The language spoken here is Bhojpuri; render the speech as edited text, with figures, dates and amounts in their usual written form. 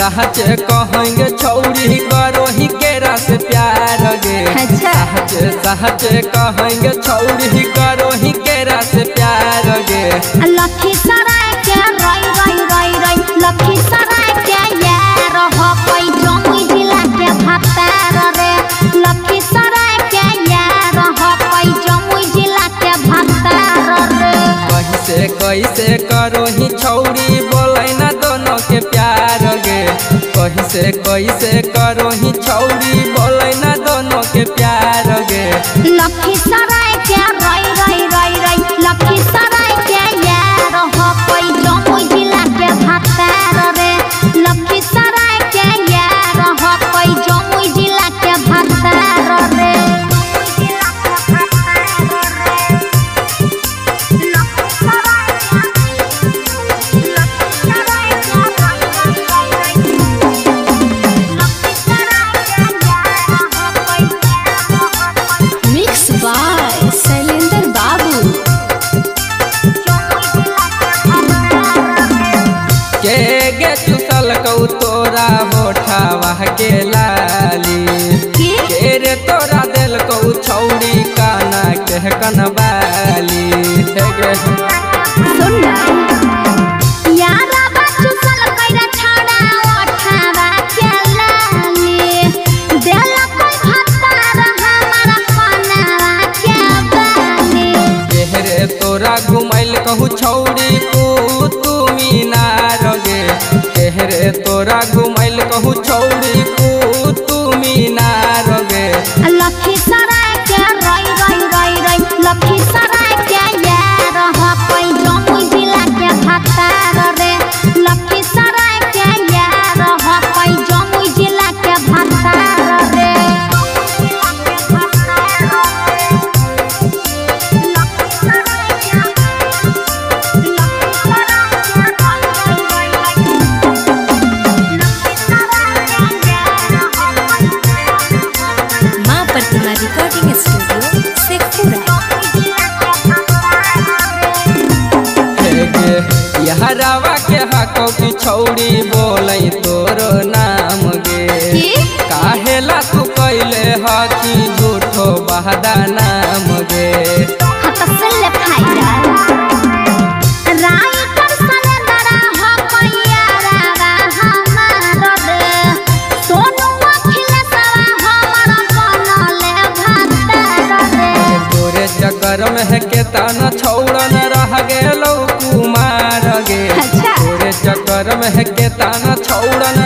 सहज कहेंगे छौड़ी करो ही केरा से प्यार गे। सहज सहज कहेंगे छौड़ी करो ही केरा से प्यार गे। लखीसराय के रई रई रई रई लखीसराय के यार हो कोई जमुई जिला के भतार रे। लखीसराय के यार हो कोई जमुई जिला के भतार रे। कैसे करो ही छौड़ी बोले ना दोनों के प्यार गे। कैसे करो ही छौड़ी बोले ना दोनों के प्यार गे। लखीसराय के रई रई रई रई लखीसराय के यार हो कोई जमुई जिला के भतार रे। लखीसराय के यार हो कोई जमुई जिला के भतार रे। तोरा होठावा के लाली के रे तोरा दिल को छौड़ी काना के कनवाली। सुन यारा बच्चू सल कइरा छाड़ा ओठावा के लाली दिल कोई भतार हमारा कनवा के बाली। केहरे तोरा घुमैल कहू छौड़ी तू मीनार गे। केहरे तोरा घुमैल कहू छौड़ी तू मीनार गे। लखीसराय के रई रई रई रई लखीसराय के यार हो कोई जमुई जिला के भतार रे। लखीसराय के यार हो कोई जमुई जिला के भतार रे। Recording studio Sheikhpura. यहरावा के हको की छौड़ी बोले तोरो नाम गे। काहेला तू कैले हकी झूठो बहदा नाम गे। हतसले फायदा राई कर सले दरा हो पैयारा हमार रे। सोनू अखिले सवा हमर बनले भतार रे। तोरे चक्कर में है के ताना छौड़न रह गेलौ कुमार गे। तोरे चक्कर में है के ताना छौड़न